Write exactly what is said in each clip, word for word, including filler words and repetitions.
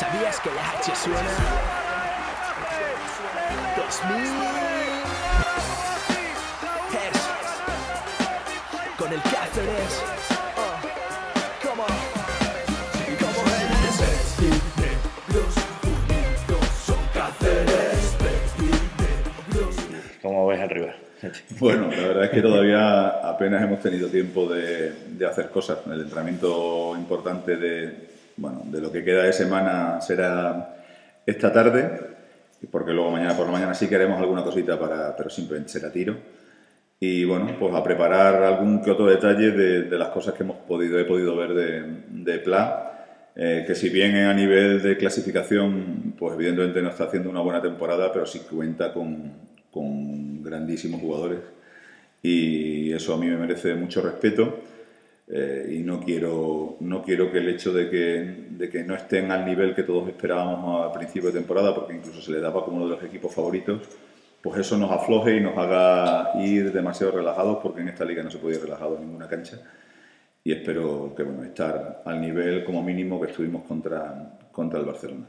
¿Sabías que la H suena? dos mil Hertz con el Cáceres. Oh, come on. Como Hertz. Negros unidos son Cáceres. ¿Cómo ves arriba? Bueno, la verdad es que todavía apenas hemos tenido tiempo de, de hacer cosas. El entrenamiento importante de, bueno, de lo que queda de semana será esta tarde, porque luego mañana por la mañana sí que haremos alguna cosita, para, pero simplemente será tiro. Y bueno, pues a preparar algún que otro detalle de, de las cosas que hemos podido, he podido ver de, de Pla, eh, que si bien a nivel de clasificación, pues evidentemente no está haciendo una buena temporada, pero sí cuenta con con grandísimos jugadores y eso a mí me merece mucho respeto, eh, y no quiero, no quiero que el hecho de que, de que no estén al nivel que todos esperábamos al principio de temporada, porque incluso se le daba como uno de los equipos favoritos, pues eso nos afloje y nos haga ir demasiado relajados, porque en esta liga no se puede ir relajado en ninguna cancha, y espero que bueno, estar al nivel como mínimo que estuvimos contra, contra el Barcelona.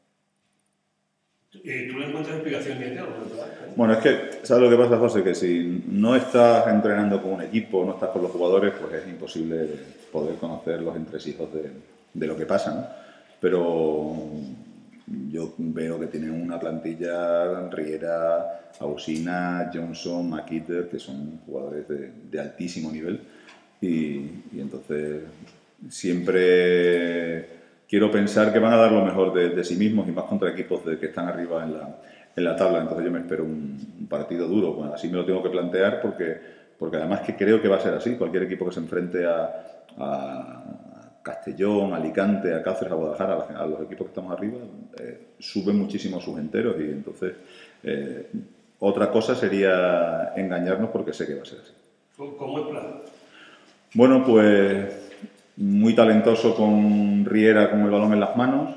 ¿Y tú le encuentras explicación de ello? Bueno, es que, ¿sabes lo que pasa, José? Que si no estás entrenando con un equipo, no estás con los jugadores, pues es imposible poder conocer los entresijos de, de lo que pasa, ¿no? Pero yo veo que tienen una plantilla, Riera, Ausina, Johnson, McKitter, que son jugadores de, de altísimo nivel, y, y entonces siempre quiero pensar que van a dar lo mejor de, de sí mismos, y más contra equipos de que están arriba en la, en la tabla. Entonces yo me espero un, un partido duro. Bueno, así me lo tengo que plantear, porque, porque además que creo que va a ser así. Cualquier equipo que se enfrente a, a Castellón, a Alicante, a Cáceres, a Guadalajara, a, a los equipos que estamos arriba, eh, suben muchísimo sus enteros, y entonces eh, otra cosa sería engañarnos, porque sé que va a ser así. ¿Cómo es Pla? Bueno, pues muy talentoso con Riera con el balón en las manos,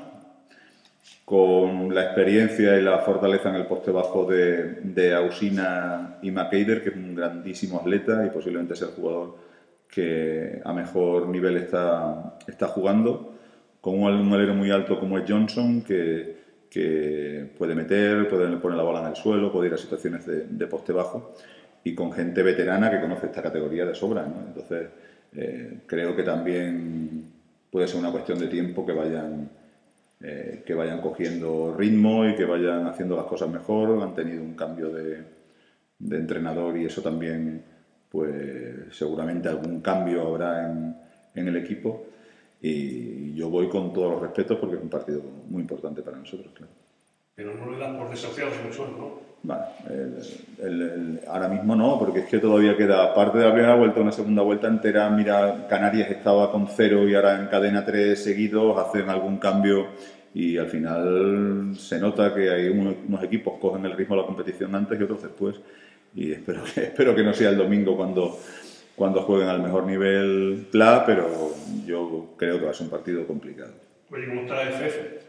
con la experiencia y la fortaleza en el poste bajo de, de Ausina y McKitter, que es un grandísimo atleta y posiblemente sea el jugador que a mejor nivel está, está jugando, con un, un alero muy alto como es Johnson, que, que puede meter, puede poner la bola en el suelo, puede ir a situaciones de, de poste bajo, y con gente veterana que conoce esta categoría de sobra, ¿no? Entonces Eh, creo que también puede ser una cuestión de tiempo que vayan, eh, que vayan cogiendo ritmo y que vayan haciendo las cosas mejor. Han tenido un cambio de, de entrenador, y eso también, pues seguramente algún cambio habrá en, en el equipo, y yo voy con todos los respetos, porque es un partido muy importante para nosotros, claro. Pero no le das por desafiados en el suelo, ¿no? Vale, el, el, el, ahora mismo no, porque es que todavía queda, aparte de la primera vuelta, una segunda vuelta entera. Mira, Canarias estaba con cero y ahora encadena tres seguidos, hacen algún cambio, y al final se nota que hay unos, unos equipos cogen el ritmo de la competición antes y otros después, y espero que, espero que no sea el domingo cuando, cuando jueguen al mejor nivel Pla, pero yo creo que va a ser un partido complicado. Oye, ¿cómo está la F F?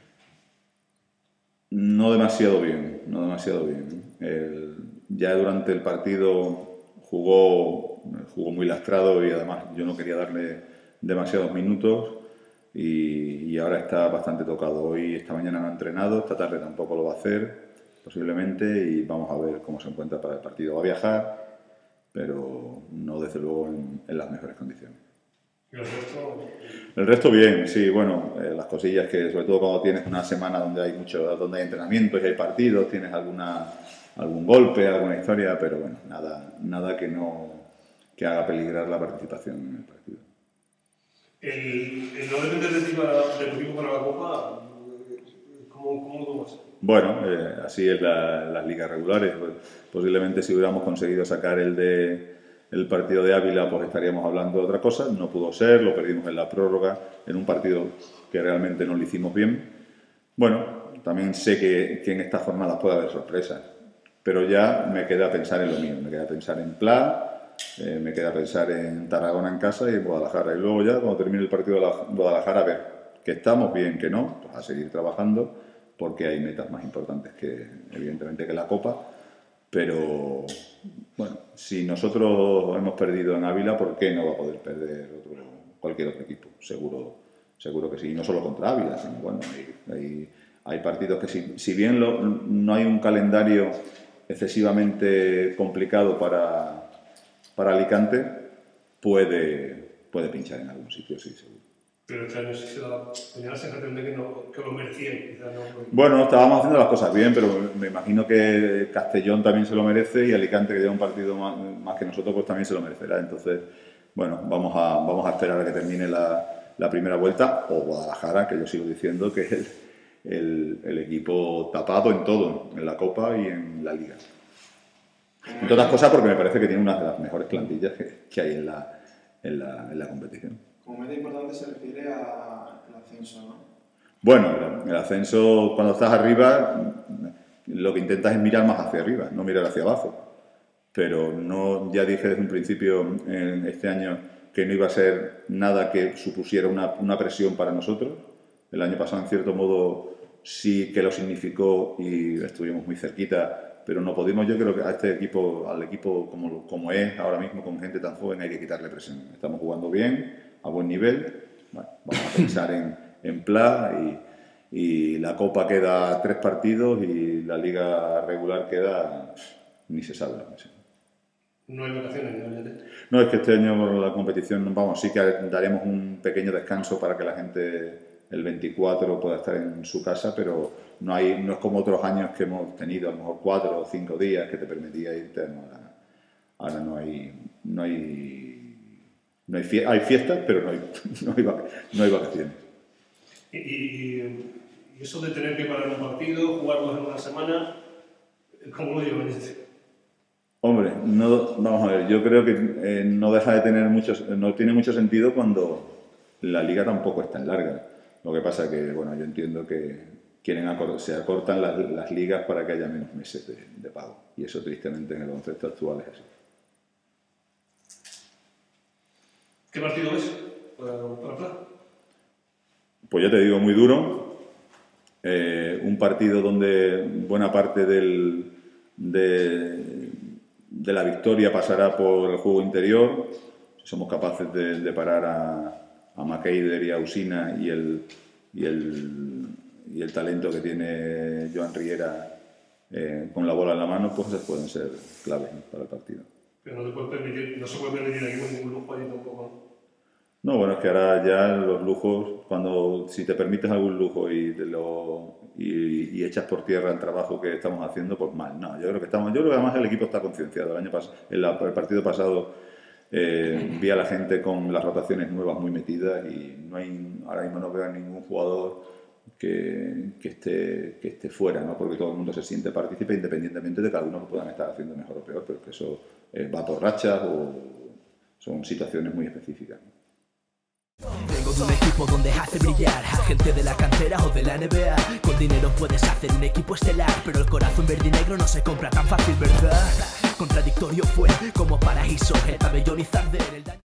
No demasiado bien, no demasiado bien. El, ya durante el partido jugó, jugó muy lastrado, y además yo no quería darle demasiados minutos, y, y ahora está bastante tocado. Hoy, esta mañana no ha entrenado, esta tarde tampoco lo va a hacer, posiblemente, y vamos a ver cómo se encuentra para el partido. Va a viajar, pero no desde luego en, en las mejores condiciones. ¿Y el resto? El resto bien, sí, bueno, eh, las cosillas que, sobre todo cuando tienes una semana donde hay mucho, donde hay entrenamientos y hay partidos, tienes alguna, algún golpe, alguna historia, pero bueno, nada, nada que no, que haga peligrar la participación en el partido. El, el no depender de ti para, de tu equipo para la Copa, ¿cómo, cómo lo tomas? Bueno, eh, así es la, las ligas regulares. Pues, posiblemente si hubiéramos conseguido sacar el de el partido de Ávila, pues estaríamos hablando de otra cosa. No pudo ser, lo perdimos en la prórroga, en un partido que realmente no lo hicimos bien. Bueno, también sé que, que en estas jornadas puede haber sorpresas, pero ya me queda pensar en lo mío, me queda pensar en Pla, eh, me queda pensar en Tarragona en casa y en Guadalajara. Y luego ya, cuando termine el partido de Guadalajara, a ver que estamos bien, que no, pues a seguir trabajando, porque hay metas más importantes que, evidentemente, que la Copa. Pero, bueno, si nosotros hemos perdido en Ávila, ¿por qué no va a poder perder otro, cualquier otro equipo? Seguro, seguro que sí, y no solo contra Ávila, sino bueno, hay, hay, hay partidos que si, si bien lo, no hay un calendario excesivamente complicado para, para Alicante, puede, puede pinchar en algún sitio, sí, seguro. Pero este año sí se da, tenía la sensación de que, no, que lo merecían, quizás no. Bueno, estábamos haciendo las cosas bien, pero me imagino que Castellón también se lo merece y Alicante, que lleva un partido más, más que nosotros, pues también se lo merecerá. Entonces, bueno, vamos a, vamos a esperar a que termine la, la primera vuelta, o Guadalajara, que yo sigo diciendo que es el, el, el equipo tapado en todo, en la Copa y en la Liga. Entre otras cosas porque me parece que tiene una de las mejores plantillas que, que hay en la, en la, en la competición. Como meta importante se refiere al ascenso, ¿no? Bueno, el ascenso, cuando estás arriba, lo que intentas es mirar más hacia arriba, no mirar hacia abajo. Pero no, ya dije desde un principio en este año que no iba a ser nada que supusiera una, una presión para nosotros. El año pasado, en cierto modo, sí que lo significó y estuvimos muy cerquita, pero no pudimos. Yo creo que a este equipo, al equipo como, como es ahora mismo, con gente tan joven, hay que quitarle presión. Estamos jugando bien, a buen nivel. Bueno, vamos a pensar en, en Pla y, y la Copa queda tres partidos y la Liga regular queda, ni se sabe lo que sea. No hay vacaciones, ¿no? No, es que este año la competición, vamos, sí que daremos un pequeño descanso para que la gente el veinticuatro pueda estar en su casa, pero no hay, no es como otros años que hemos tenido, a lo mejor cuatro o cinco días que te permitía irte. No, ahora, ahora no hay, no hay No hay, fie hay fiestas, pero no hay, no hay, no hay vacaciones. Y, y, y eso de tener que parar un partido, jugarlos en una semana, ¿cómo lo llevan? Hombre, no, vamos a ver, yo creo que eh, no deja de tener mucho, no tiene mucho sentido cuando la liga tampoco es tan larga. Lo que pasa que, bueno, yo entiendo que quieren acor se acortan las, las ligas para que haya menos meses de, de pago. Y eso, tristemente, en el baloncesto actual es así. ¿Qué partido es para, para Pla? Pues ya te digo, muy duro. Eh, un partido donde buena parte del, de, de la victoria pasará por el juego interior. Si somos capaces de, de parar a, a McKeider y a Usina y el, y, el, y el talento que tiene Joan Riera eh, con la bola en la mano, pues pueden ser claves, ¿no?, para el partido. Pero no, te puedes permitir, no se puede permitir aquí ningún lujo allí tampoco. No, bueno, es que ahora ya los lujos, cuando si te permites algún lujo y, te lo, y, y echas por tierra el trabajo que estamos haciendo, pues mal. No, yo creo que estamos, yo creo que además el equipo está concienciado. El año pasado, en la, el partido pasado eh, vi a la gente con las rotaciones nuevas muy metidas y no hay, ahora mismo no veo a ningún jugador que, que esté que esté fuera, ¿no? Porque todo el mundo se siente partícipe independientemente de que algunos lo puedan estar haciendo mejor o peor, pero que eso eh, va por rachas o son situaciones muy específicas, ¿no? Vengo de un equipo donde hace brillar a gente de la cantera o de la N B A. Con dinero puedes hacer un equipo estelar, pero el corazón verde y negro no se compra tan fácil, ¿verdad? Contradictorio fue como paraíso, el pabellón y Zarder, el daño...